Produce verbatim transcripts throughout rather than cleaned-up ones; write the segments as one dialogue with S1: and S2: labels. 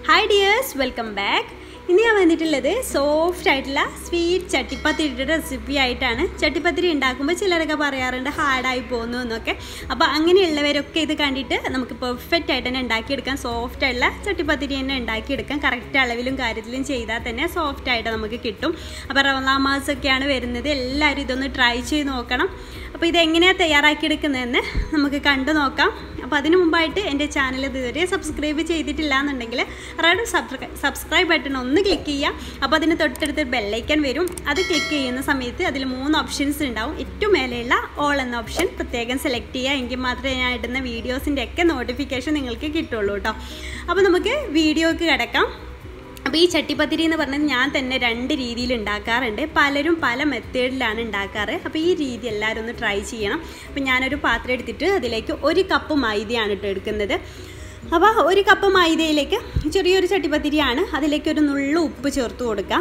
S1: Hi dears, welcome back. ഇന്ന് ഞാൻ വന്നിട്ടുള്ളത് സോഫ്റ്റ് ആയിട്ടുള്ള സ്വീറ്റ് ചട്ടിപ്പത്തിരിയുടെ റെസിപ്പി ആയിട്ടാണ്. ചട്ടിപ്പത്തിരി ഉണ്ടാക്കുമ്പോൾ ചിലരൊക്കെ പറയാറുണ്ട് ഹാർഡായി പോകുന്നു എന്നൊക്കെ. അപ്പോൾ അങ്ങനെയുള്ളവരൊക്കെ ഇത് കണ്ടിട്ട് നമുക്ക് പെർഫെക്റ്റ് ആയിട്ട് തന്നെ ഉണ്ടാക്കിയെടുക്കാം. സോഫ്റ്റ് ആയിട്ടുള്ള ചട്ടിപ്പത്തിരി തന്നെ ഉണ്ടാക്കിയെടുക്കാം. കറക്റ്റ് അളവിലും കാര്യത്തിലും ചെയ്താൽ തന്നെ സോഫ്റ്റ് ആയിട്ട് നമുക്ക് കിട്ടും. അപ്പോൾ റമദാൻ മാസമൊക്കെയാണ് വരുന്നത്. എല്ലാവരും ഇതൊന്ന് ട്രൈ ചെയ്ത് നോക്കണം. അപ്പോൾ ഇതെങ്ങനെയാണ് തയ്യാറാക്കിയെടുക്കുന്നതെന്ന് നമുക്ക് കണ്ടു നോക്കാം. അപ്പോൾ അതിന് മുമ്പായിട്ട് എൻ്റെ ചാനൽ ഇതുവരെ സബ്സ്ക്രൈബ് ചെയ്തിട്ടില്ല എന്നുണ്ടെങ്കിൽ റെഡ് സബ്സ്ക്രൈബ് ബട്ടൺ ഒന്ന് ക്ലിക്ക് ചെയ്യുക. അപ്പോൾ അതിന് തൊട്ടടുത്ത് ബെല്ലൈക്കൺ വരും. അത് ക്ലിക്ക് ചെയ്യുന്ന സമയത്ത് അതിൽ മൂന്ന് ഓപ്ഷൻസ് ഉണ്ടാവും. ഏറ്റവും മേലെയുള്ള ഓൾ എന്ന ഓപ്ഷൻ പ്രത്യേകം സെലക്ട് ചെയ്യുക. എങ്കിൽ മാത്രമേ ഞാൻ ഇടുന്ന വീഡിയോസിൻ്റെ ഒക്കെ നോട്ടിഫിക്കേഷൻ നിങ്ങൾക്ക് കിട്ടുള്ളൂ കേട്ടോ. അപ്പോൾ നമുക്ക് വീഡിയോക്ക് കിടക്കാം. അപ്പോൾ ഈ ചട്ടിപ്പത്തിരി എന്ന് പറഞ്ഞത് ഞാൻ തന്നെ രണ്ട് രീതിയിൽ ഉണ്ടാക്കാറുണ്ട്. പലരും പല മെത്തേഡിലാണ് ഉണ്ടാക്കാറ്. അപ്പോൾ ഈ രീതി എല്ലാവരും ഒന്ന് ട്രൈ ചെയ്യണം. അപ്പോൾ ഞാനൊരു പാത്രം എടുത്തിട്ട് അതിലേക്ക് ഒരു കപ്പ് മൈദയാണ് ഇട്ട് എടുക്കുന്നത്. അപ്പോൾ ഒരു കപ്പ് മൈദയിലേക്ക് ചെറിയൊരു ചട്ടിപ്പത്തിരിയാണ്. അതിലേക്ക് ഒരു നുള്ളു ഉപ്പ് ചേർത്ത് കൊടുക്കാം.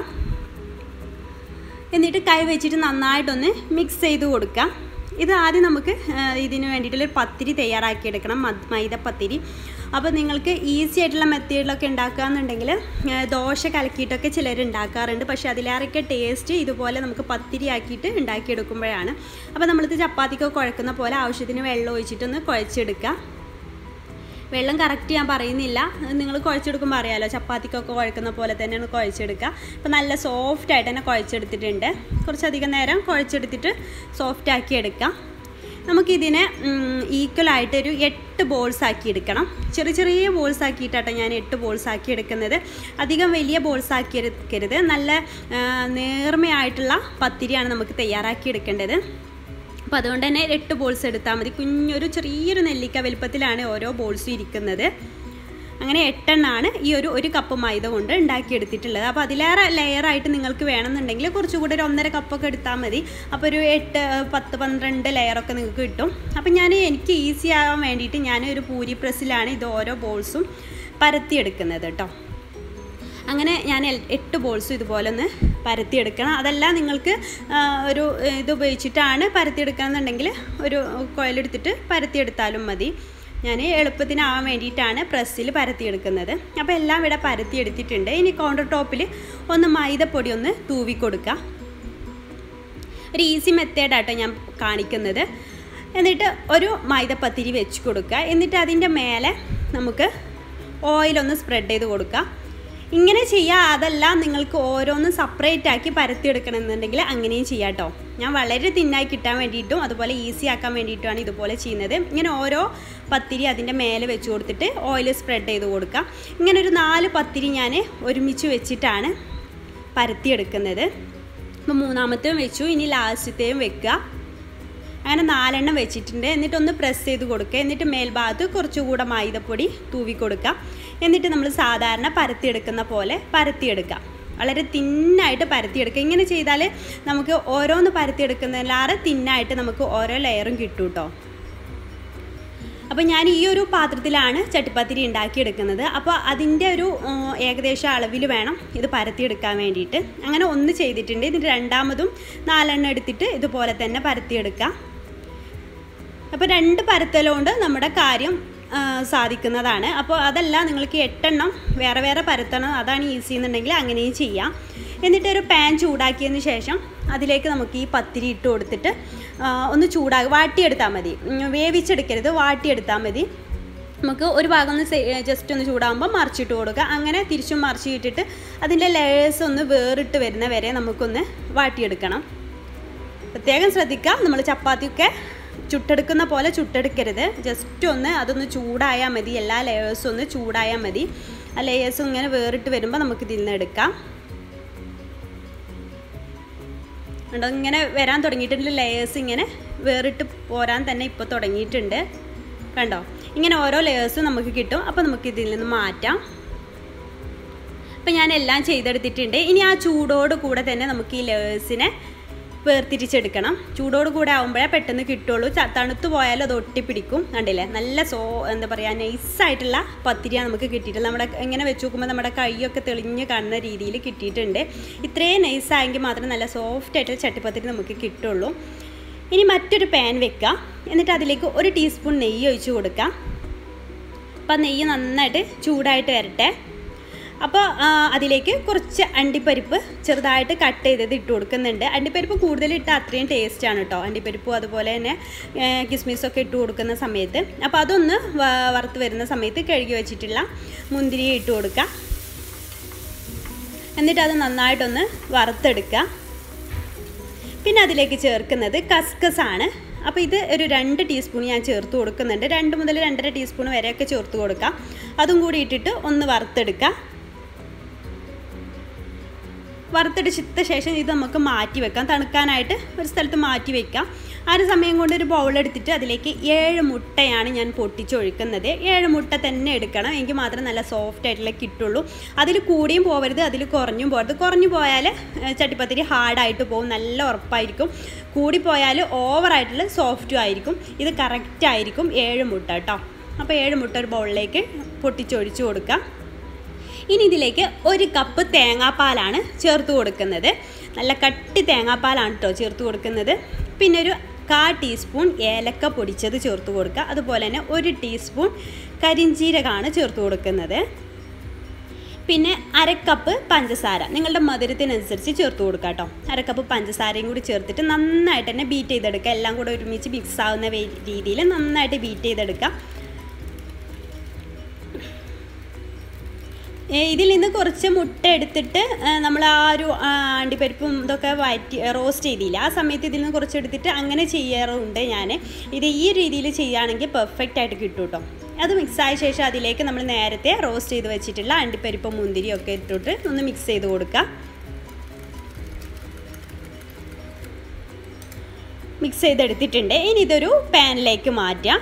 S1: എന്നിട്ട് കൈ വെച്ചിട്ട് നന്നായിട്ടൊന്ന് മിക്സ് ചെയ്ത് കൊടുക്കാം. ഇത് ആദ്യം നമുക്ക് ഇതിന് വേണ്ടിയിട്ടുള്ളൊരു പത്തിരി തയ്യാറാക്കിയെടുക്കണം, മൈദപ്പത്തിരി. അപ്പോൾ നിങ്ങൾക്ക് ഈസി ആയിട്ടുള്ള മെത്തേഡിലൊക്കെ ഉണ്ടാക്കുകയെന്നുണ്ടെങ്കിൽ ദോശ കലക്കിയിട്ടൊക്കെ ചിലർ ഉണ്ടാക്കാറുണ്ട്. പക്ഷേ അതിലേറെയൊക്കെ ടേസ്റ്റ് ഇതുപോലെ നമുക്ക് പത്തിരി ആക്കിയിട്ട് ഉണ്ടാക്കിയെടുക്കുമ്പോഴാണ്. അപ്പോൾ നമ്മളിത് ചപ്പാത്തിക്കൊക്കെ കുഴക്കുന്ന പോലെ ആവശ്യത്തിന് വെള്ളം ഒഴിച്ചിട്ടൊന്ന് കുഴച്ചെടുക്കുക. വെള്ളം കറക്റ്റ് ഞാൻ പറയുന്നില്ല, നിങ്ങൾ കുഴച്ചെടുക്കുമ്പോൾ അറിയാമല്ലോ, ചപ്പാത്തിക്കൊക്കെ കുഴക്കുന്ന പോലെ തന്നെയാണ് കുഴച്ചെടുക്കുക. അപ്പോൾ നല്ല സോഫ്റ്റ് ആയിട്ട് തന്നെ കുഴച്ചെടുത്തിട്ടുണ്ട്. കുറച്ചധികം നേരം കുഴച്ചെടുത്തിട്ട് സോഫ്റ്റ് ആക്കി എടുക്കാം. നമുക്കിതിനെ ഈക്വലായിട്ടൊരു എട്ട് ബോൾസ് ആക്കി എടുക്കണം. ചെറിയ ചെറിയ ബോൾസ് ആക്കിയിട്ടാട്ടോ ഞാൻ എട്ട് ബോൾസ് ആക്കി എടുക്കുന്നത്. അധികം വലിയ ബോൾസ് ആക്കി എടുക്കരുത്. നല്ല നേർമയായിട്ടുള്ള പത്തിരിയാണ് നമുക്ക് തയ്യാറാക്കി എടുക്കേണ്ടത്. അപ്പോൾ അതുകൊണ്ട് തന്നെ എട്ട് ബോൾസ് എടുത്താൽ മതി. കുഞ്ഞൊരു ചെറിയൊരു നെല്ലിക്ക വലുപ്പത്തിലാണ് ഓരോ ബോൾസും ഇരിക്കുന്നത്. അങ്ങനെ എട്ടെണ്ണമാണ് ഈ ഒരു ഒരു കപ്പ് മൈദ കൊണ്ട് ഉണ്ടാക്കിയെടുത്തിട്ടുള്ളത്. അപ്പോൾ അതിലേറെ ലെയറായിട്ട് നിങ്ങൾക്ക് വേണമെന്നുണ്ടെങ്കിൽ കുറച്ചുകൂടി ഒരു ഒന്നര കപ്പൊക്കെ എടുത്താൽ മതി. അപ്പോൾ ഒരു എട്ട് പത്ത് പന്ത്രണ്ട് ലെയറൊക്കെ നിങ്ങൾക്ക് കിട്ടും. അപ്പം ഞാൻ എനിക്ക് ഈസി ആവാൻ വേണ്ടിയിട്ട് ഞാൻ ഒരു പൂരി പ്രസ്സിലാണ് ഇത് ഓരോ ബോൾസും പരത്തിയെടുക്കുന്നത് കേട്ടോ. അങ്ങനെ ഞാൻ എട്ട് ബോൾസും ഇതുപോലെ ഒന്ന് പരത്തിയെടുക്കണം. അതല്ല നിങ്ങൾക്ക് ഒരു ഇത് ഉപയോഗിച്ചിട്ടാണ് പരത്തിയെടുക്കുകയെന്നുണ്ടെങ്കിൽ ഒരു കോയിലെടുത്തിട്ട് പരത്തിയെടുത്താലും മതി. ഞാൻ എളുപ്പത്തിനാവാൻ വേണ്ടിയിട്ടാണ് പ്രസ്സിൽ പരത്തിയെടുക്കുന്നത്. അപ്പോൾ എല്ലാം ഇവിടെ പരത്തിയെടുത്തിട്ടുണ്ട്. ഇനി കൗണ്ടർ ടോപ്പിൽ ഒന്ന് മൈദപ്പൊടി ഒന്ന് തൂവി കൊടുക്കുക. ഒരു ഈസി മെത്തേഡാട്ടോ ഞാൻ കാണിക്കുന്നത്. എന്നിട്ട് ഒരു മൈദപ്പത്തിരി വെച്ച് കൊടുക്കുക. എന്നിട്ട് അതിൻ്റെ മേലെ നമുക്ക് ഓയിലൊന്ന് സ്പ്രെഡ് ചെയ്ത് കൊടുക്കുക. ഇങ്ങനെ ചെയ്യുക. അതല്ല നിങ്ങൾക്ക് ഓരോന്നും സെപ്പറേറ്റ് ആക്കി പരത്തിയെടുക്കണമെന്നുണ്ടെങ്കിൽ അങ്ങനെയും ചെയ്യാം കേട്ടോ. ഞാൻ വളരെ തിന്നായി കിട്ടാൻ വേണ്ടിയിട്ടും അതുപോലെ ഈസി ആക്കാൻ വേണ്ടിയിട്ടുമാണ് ഇതുപോലെ ചെയ്യുന്നത്. ഇങ്ങനെ ഓരോ പത്തിരി അതിൻ്റെ മേലെ വെച്ച് കൊടുത്തിട്ട് ഓയിൽ സ്പ്രെഡ് ചെയ്ത് കൊടുക്കുക. ഇങ്ങനെ ഒരു നാല് പത്തിരി ഞാൻ ഒരുമിച്ച് വെച്ചിട്ടാണ് പരത്തിയെടുക്കുന്നത്. അപ്പോൾ മൂന്നാമത്തെയും വെച്ചു, ഇനി ലാസ്റ്റത്തെയും വെക്കുക. അങ്ങനെ നാലെണ്ണം വെച്ചിട്ടുണ്ട്. എന്നിട്ടൊന്ന് പ്രസ് ചെയ്ത് കൊടുക്കുക. എന്നിട്ട് മേൽഭാഗത്ത് കുറച്ചുകൂടെ മൈദപ്പൊടി തൂവി കൊടുക്കുക. എന്നിട്ട് നമ്മൾ സാധാരണ പരത്തിയെടുക്കുന്ന പോലെ പരത്തിയെടുക്കുക. വളരെ തിന്നായിട്ട് പരത്തിയെടുക്കുക. ഇങ്ങനെ ചെയ്താൽ നമുക്ക് ഓരോന്ന് പരത്തിയെടുക്കുന്നതിലേറെ തിന്നായിട്ട് നമുക്ക് ഓരോ ലെയറും കിട്ടും കേട്ടോ. അപ്പോൾ ഞാൻ ഈ ഒരു പാത്രത്തിലാണ് ചട്ടിപ്പത്തിരി ഉണ്ടാക്കിയെടുക്കുന്നത്. അപ്പോൾ അതിൻ്റെ ഒരു ഏകദേശം അളവിൽ വേണം ഇത് പരത്തിയെടുക്കാൻ വേണ്ടിയിട്ട്. അങ്ങനെ ഒന്ന് ചെയ്തിട്ടുണ്ട്. ഇതിൻ്റെ രണ്ടാമതും നാലെണ്ണം എടുത്തിട്ട് ഇതുപോലെ തന്നെ പരത്തിയെടുക്കുക. അപ്പോൾ രണ്ട് പരത്തലുകൊണ്ട് നമ്മുടെ കാര്യം സാധിക്കുന്നതാണ്. അപ്പോൾ അതല്ല നിങ്ങൾക്ക് എട്ടെണ്ണം വേറെ വേറെ പരത്തണം, അതാണ് ഈസി എന്നുണ്ടെങ്കിൽ അങ്ങനെയും ചെയ്യാം. എന്നിട്ട് ഒരു പാൻ ചൂടാക്കിയതിന് ശേഷം അതിലേക്ക് നമുക്ക് ഈ പത്തിരി ഇട്ട് കൊടുത്തിട്ട് ഒന്ന് ചൂടാക്കി വാട്ടിയെടുത്താൽ മതി. വേവിച്ചെടുക്കരുത്, വാട്ടിയെടുത്താൽ മതി. നമുക്ക് ഒരു ഭാഗം ഒന്ന് ജസ്റ്റ് ഒന്ന് ചൂടാകുമ്പോൾ മറിച്ചിട്ട് കൊടുക്കുക. അങ്ങനെ തിരിച്ചും മറിച്ചിട്ടിട്ട് അതിൻ്റെ ലെയേഴ്സ് ഒന്ന് വേറിട്ട് വരുന്ന വരെ നമുക്കൊന്ന് വാട്ടിയെടുക്കണം. പ്രത്യേകം ശ്രദ്ധിക്കുക, നമ്മൾ ചപ്പാത്തിയൊക്കെ ചുട്ടെടുക്കുന്ന പോലെ ചുട്ടെടുക്കരുത്. ജസ്റ്റ് ഒന്ന് അതൊന്ന് ചൂടായാൽ മതി. എല്ലാ ലെയേഴ്സും ഒന്ന് ചൂടായാൽ മതി. ആ ലെയേഴ്സും ഇങ്ങനെ വേറിട്ട് വരുമ്പോൾ നമുക്ക് ഇതിൽ നിന്ന് എടുക്കാം. ഉണ്ടോ, ഇങ്ങനെ വരാൻ തുടങ്ങിയിട്ടുണ്ട്. ലെയേഴ്സ് ഇങ്ങനെ വേറിട്ട് പോരാൻ തന്നെ ഇപ്പോൾ തുടങ്ങിയിട്ടുണ്ട്. കണ്ടോ, ഇങ്ങനെ ഓരോ ലെയേഴ്സും നമുക്ക് കിട്ടും. അപ്പോൾ നമുക്ക് ഇതിൽ നിന്ന് മാറ്റാം. അപ്പോൾ ഞാൻ എല്ലാം ചെയ്തെടുത്തിട്ടുണ്ട്. ഇനി ആ ചൂടോട് കൂടെ തന്നെ നമുക്ക് ഈ ലെയേഴ്സിനെ വേർതിരിച്ചെടുക്കണം. ചൂടോട് കൂടെ ആകുമ്പോഴേ പെട്ടെന്ന് കിട്ടുള്ളൂ. തണുത്ത് പോയാലും അത് ഒട്ടിപ്പിടിക്കും. കണ്ടില്ലേ, നല്ല സോ എന്താ പറയുക നൈസായിട്ടുള്ള പത്തിരിയാണ് നമുക്ക് കിട്ടിയിട്ടുള്ളത്. നമ്മുടെ ഇങ്ങനെ വെച്ച് നോക്കുമ്പോൾ നമ്മുടെ കൈയൊക്കെ തെളിഞ്ഞ് കാണുന്ന രീതിയിൽ കിട്ടിയിട്ടുണ്ട്. ഇത്രയും നൈസായെങ്കിൽ മാത്രം നല്ല സോഫ്റ്റ് ആയിട്ടുള്ള ചട്ടിപ്പത്തിരി നമുക്ക് കിട്ടുള്ളൂ. ഇനി മറ്റൊരു പാൻ വെക്കുക. എന്നിട്ട് അതിലേക്ക് ഒരു ടീസ്പൂൺ നെയ്യ് ഒഴിച്ച് കൊടുക്കുക. അപ്പം നെയ്യ് നന്നായിട്ട് ചൂടായിട്ട് വരട്ടെ. അപ്പോൾ അതിലേക്ക് കുറച്ച് അണ്ടിപ്പരിപ്പ് ചെറുതായിട്ട് കട്ട് ചെയ്തത് ഇട്ട് കൊടുക്കുന്നുണ്ട്. അണ്ടിപ്പരിപ്പ് കൂടുതൽ ഇട്ടാൽ അത്രയും ടേസ്റ്റാണ് കേട്ടോ. അണ്ടിപ്പരിപ്പും അതുപോലെ തന്നെ കിസ്മിസൊക്കെ ഇട്ട് കൊടുക്കുന്ന സമയത്ത്. അപ്പോൾ അതൊന്ന് വറുത്ത് വരുന്ന സമയത്ത് കഴുകി വെച്ചിട്ടുള്ള മുന്തിരി ഇട്ട് കൊടുക്കുക. എന്നിട്ട് അത് നന്നായിട്ടൊന്ന് വറുത്തെടുക്കുക. പിന്നെ അതിലേക്ക് ചേർക്കുന്നത് കസ്കസ് ആണ്. അപ്പോൾ ഇത് ഒരു രണ്ട് ടീസ്പൂൺ ഞാൻ ചേർത്ത് കൊടുക്കുന്നുണ്ട്. രണ്ട് മുതൽ രണ്ടര ടീസ്പൂൺ വരെയൊക്കെ ചേർത്ത് കൊടുക്കാം. അതും കൂടി ഇട്ടിട്ട് ഒന്ന് വറുത്തെടുക്കുക. വറുത്തെടുത്ത ശേഷം ഇത് നമുക്ക് മാറ്റി വെക്കാം. തണുക്കാനായിട്ട് ഒരു സ്ഥലത്ത് മാറ്റി വെക്കാം. ആ ഒരു സമയം കൊണ്ട് ഒരു ബൗളെടുത്തിട്ട് അതിലേക്ക് ഏഴ് മുട്ടയാണ് ഞാൻ പൊട്ടിച്ചൊഴിക്കുന്നത്. ഏഴ് മുട്ട തന്നെ എടുക്കണം, എങ്കിൽ മാത്രം നല്ല സോഫ്റ്റ് ആയിട്ടുള്ള കിട്ടുള്ളൂ. അതിൽ കൂടിയും പോകരുത്, അതിൽ കുറഞ്ഞും പോകരുത്. കുറഞ്ഞു പോയാൽ ചട്ടിപ്പത്തിരി ഹാർഡായിട്ട് പോകും, നല്ല ഉറപ്പായിരിക്കും. കൂടിപ്പോയാൽ ഓവറായിട്ടുള്ള സോഫ്റ്റും ആയിരിക്കും. ഇത് കറക്റ്റായിരിക്കും ഏഴ് മുട്ട കേട്ടോ. അപ്പോൾ ഏഴ് മുട്ട ഒരു ബൗളിലേക്ക് പൊട്ടിച്ചൊഴിച്ച് കൊടുക്കാം. ഇനി ഇതിലേക്ക് ഒരു കപ്പ് തേങ്ങാപ്പാലാണ് ചേർത്ത് കൊടുക്കുന്നത്. നല്ല കട്ടി തേങ്ങാപ്പാലാണ് കേട്ടോ ചേർത്ത് കൊടുക്കുന്നത്. പിന്നെ ഒരു കാ ടീസ്പൂൺ ഏലക്ക പൊടിച്ചത് ചേർത്ത് കൊടുക്കുക. അതുപോലെ തന്നെ ഒരു ടീസ്പൂൺ കരിഞ്ജീരകമാണ് ചേർത്ത് കൊടുക്കുന്നത്. പിന്നെ അരക്കപ്പ് പഞ്ചസാര നിങ്ങളുടെ മധുരത്തിനനുസരിച്ച് ചേർത്ത് കൊടുക്കുക കേട്ടോ. അരക്കപ്പ് പഞ്ചസാരയും കൂടി ചേർത്തിട്ട് നന്നായിട്ട് തന്നെ ബീറ്റ് ചെയ്തെടുക്കുക. എല്ലാം കൂടെ ഒരുമിച്ച് മിക്സ് ആവുന്ന രീതിയിൽ നന്നായിട്ട് ബീറ്റ് ചെയ്തെടുക്കുക. ഇതിൽ നിന്ന് കുറച്ച് മുട്ട എടുത്തിട്ട് നമ്മൾ ആ ഒരു അണ്ടിപ്പരിപ്പും ഇതൊക്കെ വഴറ്റി റോസ്റ്റ് ചെയ്തില്ല, ആ സമയത്ത് ഇതിൽ നിന്ന് കുറച്ച് എടുത്തിട്ട് അങ്ങനെ ചെയ്യാറുണ്ട് ഞാൻ. ഇത് ഈ രീതിയിൽ ചെയ്യുകയാണെങ്കിൽ പെർഫെക്റ്റ് ആയിട്ട് കിട്ടും കേട്ടോ. അത് മിക്സായ ശേഷം അതിലേക്ക് നമ്മൾ നേരത്തെ റോസ്റ്റ് ചെയ്ത് വെച്ചിട്ടുള്ള അണ്ടിപ്പരിപ്പും മുന്തിരിയും ഒക്കെ ഇട്ടിട്ട് ഒന്ന് മിക്സ് ചെയ്ത് കൊടുക്കുക. മിക്സ് ചെയ്തെടുത്തിട്ടുണ്ട്. ഇനി ഇതൊരു പാനിലേക്ക് മാറ്റാം.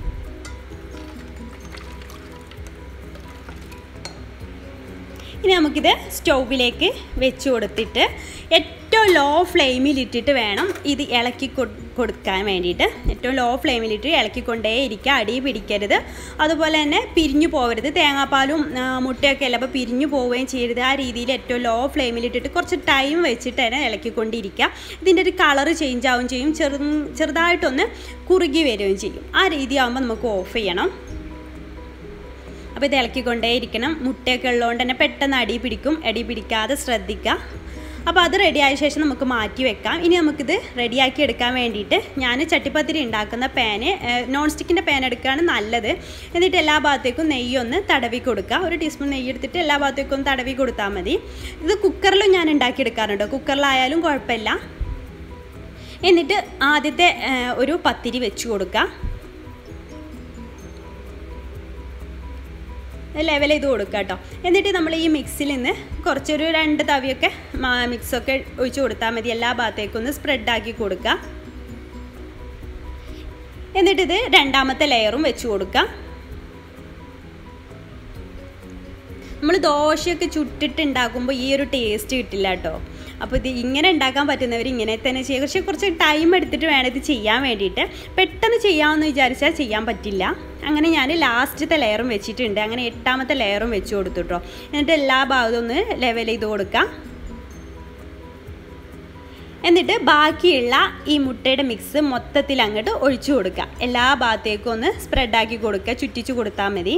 S1: ഇനി നമുക്കിത് സ്റ്റൗവിലേക്ക് വെച്ച് കൊടുത്തിട്ട് ഏറ്റവും ലോ ഫ്ലെയിമിലിട്ടിട്ട് വേണം ഇത് ഇളക്കി കൊടുക്കാൻ വേണ്ടിയിട്ട്. ഏറ്റവും ലോ ഫ്ലെയിമിലിട്ട് ഇളക്കിക്കൊണ്ടേ ഇരിക്കുക, അടി പിടിക്കരുത്. അതുപോലെ തന്നെ പിരിഞ്ഞു പോകരുത്. തേങ്ങാപ്പാലും മുട്ടയൊക്കെ അല്ല, അപ്പോൾ പിരിഞ്ഞു പോവുകയും ചെയ്യരുത്. ആ രീതിയിൽ ഏറ്റവും ലോ ഫ്ലെയിമിലിട്ടിട്ട് കുറച്ച് ടൈം വെച്ചിട്ട് തന്നെ ഇളക്കിക്കൊണ്ടിരിക്കുക. ഇതിൻ്റെ ഒരു കളറ് ചേഞ്ച് ആവുകയും ചെയ്യും, ചെറു ചെറുതായിട്ടൊന്ന് കുറുകി വരികയും ചെയ്യും. ആ രീതി ആകുമ്പോൾ നമുക്ക് ഓഫ് ചെയ്യണം. അപ്പോൾ ഇത് ഇളക്കിക്കൊണ്ടേ ഇരിക്കണം. മുട്ടയൊക്കെ ഉള്ളതുകൊണ്ട് തന്നെ പെട്ടെന്ന് അടി പിടിക്കും, അടി പിടിക്കാതെ ശ്രദ്ധിക്കുക. അപ്പോൾ അത് റെഡിയായ ശേഷം നമുക്ക് മാറ്റി വെക്കാം. ഇനി നമുക്കിത് റെഡിയാക്കി എടുക്കാൻ വേണ്ടിയിട്ട് ഞാൻ ചട്ടിപ്പത്തിരി ഉണ്ടാക്കുന്ന പാന്, നോൺ സ്റ്റിക്കിൻ്റെ പാൻ എടുക്കുകയാണ് നല്ലത്. എന്നിട്ട് എല്ലാ ഭാഗത്തേക്കും നെയ്യൊന്ന് തടവി കൊടുക്കുക. ഒരു ടീസ്പൂൺ നെയ്യ് എടുത്തിട്ട് എല്ലാ ഭാഗത്തേക്കും ഒന്ന് തടവി കൊടുത്താൽ മതി. ഇത് കുക്കറിലും ഞാൻ ഉണ്ടാക്കിയെടുക്കാറുണ്ട്, കുക്കറിലായാലും കുഴപ്പമില്ല. എന്നിട്ട് ആദ്യത്തെ ഒരു പത്തിരി വെച്ച് കൊടുക്കുക. ലെവൽ ചെയ്ത് കൊടുക്കുക കേട്ടോ. എന്നിട്ട് നമ്മൾ ഈ മിക്സിൽ നിന്ന് കുറച്ചൊരു രണ്ട് തവിയൊക്കെ മിക്സൊക്കെ ഒഴിച്ച് കൊടുത്താൽ മതി. എല്ലാ ഭാഗത്തേക്കും ഒന്ന് സ്പ്രെഡാക്കി കൊടുക്കുക. എന്നിട്ടിത് രണ്ടാമത്തെ ലെയറും വെച്ച് കൊടുക്കുക. നമ്മൾ ദോശയൊക്കെ ചുട്ടിട്ട് ഉണ്ടാക്കുമ്പോൾ ഈ ഒരു ടേസ്റ്റ് കിട്ടില്ല കേട്ടോ. അപ്പോൾ ഇത് ഇങ്ങനെ ഉണ്ടാക്കാൻ പറ്റുന്നവർ ഇങ്ങനെ തന്നെ ചെയ്യുക. പക്ഷേ കുറച്ച് ടൈം എടുത്തിട്ട് വേണം ഇത് ചെയ്യാൻ വേണ്ടിയിട്ട്. പെട്ടെന്ന് ചെയ്യാമെന്ന് വിചാരിച്ചാൽ ചെയ്യാൻ പറ്റില്ല. അങ്ങനെ ഞാൻ ലാസ്റ്റത്തെ ലെയറും വെച്ചിട്ടുണ്ട്. അങ്ങനെ എട്ടാമത്തെ ലെയറും വെച്ച് കൊടുത്തു കേട്ടോ. എന്നിട്ട് എല്ലാ ഭാഗത്തും ഒന്ന് ലെവൽ ചെയ്ത് കൊടുക്കാം. എന്നിട്ട് ബാക്കിയുള്ള ഈ മുട്ടയുടെ മിക്സ് മൊത്തത്തിൽ അങ്ങോട്ട് ഒഴിച്ചു കൊടുക്കുക. എല്ലാ ഭാഗത്തേക്കും ഒന്ന് സ്പ്രെഡാക്കി കൊടുക്കുക, ചുറ്റിച്ച് കൊടുത്താൽ മതി.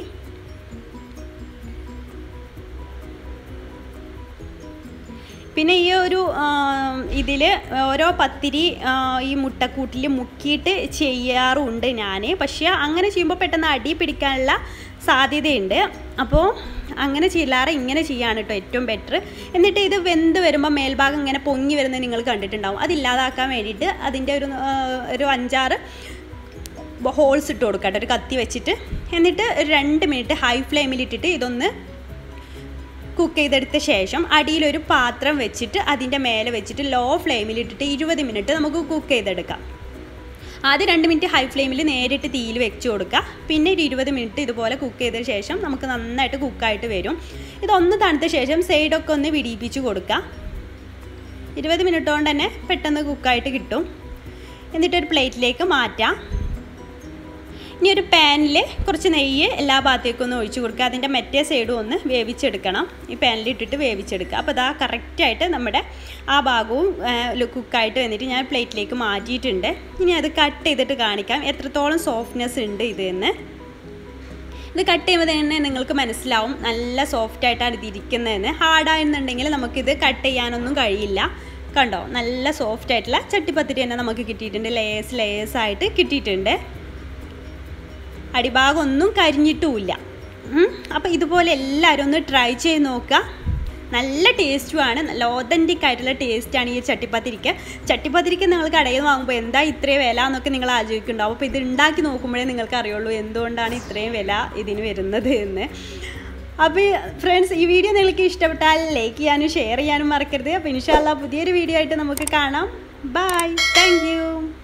S1: പിന്നെ ഈ ഒരു ഇതിൽ ഓരോ പത്തിരി ഈ മുട്ടക്കൂട്ടിൽ മുക്കിയിട്ട് ചെയ്യാറുണ്ട് ഞാൻ. പക്ഷേ അങ്ങനെ ചെയ്യുമ്പോൾ പെട്ടെന്ന് അടി പിടിക്കാനുള്ള സാധ്യതയുണ്ട്. അപ്പോൾ അങ്ങനെ ചെയ്യാറ് ഇങ്ങനെ ചെയ്യാണ് കേട്ടോ ഏറ്റവും ബെറ്റർ. എന്നിട്ട് ഇത് വെന്ത് വരുമ്പോൾ മേൽഭാഗം ഇങ്ങനെ പൊങ്ങി വരുന്നത് നിങ്ങൾ കണ്ടിട്ടുണ്ടാവും. അതില്ലാതാക്കാൻ വേണ്ടിയിട്ട് അതിൻ്റെ ഒരു ഒരു അഞ്ചാറ് ഹോൾസ് ഇട്ട് കൊടുക്കാം കേട്ടോ, ഒരു കത്തി വെച്ചിട്ട്. എന്നിട്ട് രണ്ട് മിനിറ്റ് ഹൈ ഫ്ലെയിമിലിട്ടിട്ട് ഇതൊന്ന് കുക്ക് ചെയ്തെടുത്ത ശേഷം അടിയിലൊരു പാത്രം വെച്ചിട്ട് അതിൻ്റെ മേലെ വെച്ചിട്ട് ലോ ഫ്ലെയിമിലിട്ടിട്ട് ഇരുപത് മിനിറ്റ് നമുക്ക് കുക്ക് ചെയ്തെടുക്കാം. ആദ്യം രണ്ട് മിനിറ്റ് ഹൈ ഫ്ലെയിമിൽ നേരിട്ട് തീയിൽ വെച്ച് കൊടുക്കുക. പിന്നെ ഒരു ഇരുപത് മിനിറ്റ് ഇതുപോലെ കുക്ക് ചെയ്ത ശേഷം നമുക്ക് നന്നായിട്ട് കുക്കായിട്ട് വരും. ഇതൊന്ന് തണുത്ത ശേഷം സൈഡൊക്കെ ഒന്ന് വിടിയിപ്പിച്ച് കൊടുക്കുക. ഇരുപത് മിനിറ്റ് കൊണ്ട് തന്നെ പെട്ടെന്ന് കുക്കായിട്ട് കിട്ടും. എന്നിട്ടൊരു പ്ലേറ്റിലേക്ക് മാറ്റാം. ഇനി ഒരു പാനിൽ കുറച്ച് നെയ്യ് എല്ലാ ഭാഗത്തേക്കും ഒന്ന് ഒഴിച്ച് കൊടുക്കുക. അതിൻ്റെ മറ്റേ സൈഡും ഒന്ന് വേവിച്ചെടുക്കണം. ഈ പാനിലിട്ടിട്ട് വേവിച്ചെടുക്കുക. അപ്പോൾ അതാ കറക്റ്റായിട്ട് നമ്മുടെ ആ ഭാഗവും കുക്കായിട്ട് വന്നിട്ട് ഞാൻ പ്ലേറ്റിലേക്ക് മാറ്റിയിട്ടുണ്ട്. ഇനി അത് കട്ട് ചെയ്തിട്ട് കാണിക്കാം എത്രത്തോളം സോഫ്റ്റ്നെസ് ഉണ്ട് ഇതെന്ന്. ഇത് കട്ട് ചെയ്യുമ്പോൾ തന്നെ നിങ്ങൾക്ക് മനസ്സിലാവും നല്ല സോഫ്റ്റായിട്ടാണ് ഇതിരിക്കുന്നതെന്ന്. ഹാർഡായിരുന്നുണ്ടെങ്കിൽ നമുക്കിത് കട്ട് ചെയ്യാനൊന്നും കഴിയില്ല. കണ്ടോ, നല്ല സോഫ്റ്റായിട്ടുള്ള ചട്ടിപ്പത്തിരി തന്നെ നമുക്ക് കിട്ടിയിട്ടുണ്ട്. ലേയേഴ്സ് ലേയേഴ്സായിട്ട് കിട്ടിയിട്ടുണ്ട്. അടിഭാഗം ഒന്നും കരിഞ്ഞിട്ടുമില്ല. അപ്പോൾ ഇതുപോലെ എല്ലാവരും ഒന്ന് ട്രൈ ചെയ്ത് നോക്കുക. നല്ല ടേസ്റ്റുമാണ്, നല്ല ഓതൻറ്റിക് ആയിട്ടുള്ള ടേസ്റ്റാണ് ഈ ചട്ടിപ്പത്തിരിക്ക്. ചട്ടിപ്പത്തിരിക്ക് നിങ്ങൾ കടയിൽ നിന്ന് വാങ്ങുമ്പോൾ എന്താ ഇത്രയും വില എന്നൊക്കെ നിങ്ങൾ ആലോചിക്കുന്നുണ്ടാവും. അപ്പോൾ ഇത് ഉണ്ടാക്കി നോക്കുമ്പോഴേ നിങ്ങൾക്ക് അറിയുള്ളൂ എന്തുകൊണ്ടാണ് ഇത്രയും വില ഇതിന് വരുന്നത് എന്ന്. അപ്പോൾ ഫ്രണ്ട്സ്, ഈ വീഡിയോ നിങ്ങൾക്ക് ഇഷ്ടപ്പെട്ടാൽ ലൈക്ക് ചെയ്യാനും ഷെയർ ചെയ്യാനും മറക്കരുത്. അപ്പോൾ ഇൻഷാ അല്ലാഹ് പുതിയൊരു വീഡിയോ ആയിട്ട് നമുക്ക് കാണാം. Bye, thank U.